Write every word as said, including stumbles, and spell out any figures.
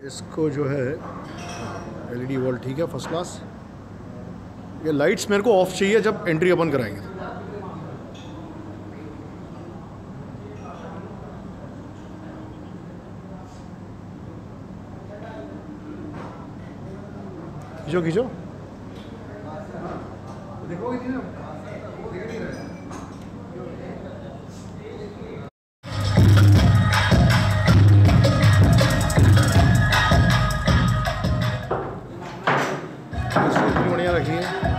इसको जो है एलईडी वॉल ठीक है, फर्स्ट क्लास। ये लाइट्स मेरे को ऑफ चाहिए जब एंट्री ओपन कराएंगे। खींचो खींचो, देखो बढ़िया रखी है।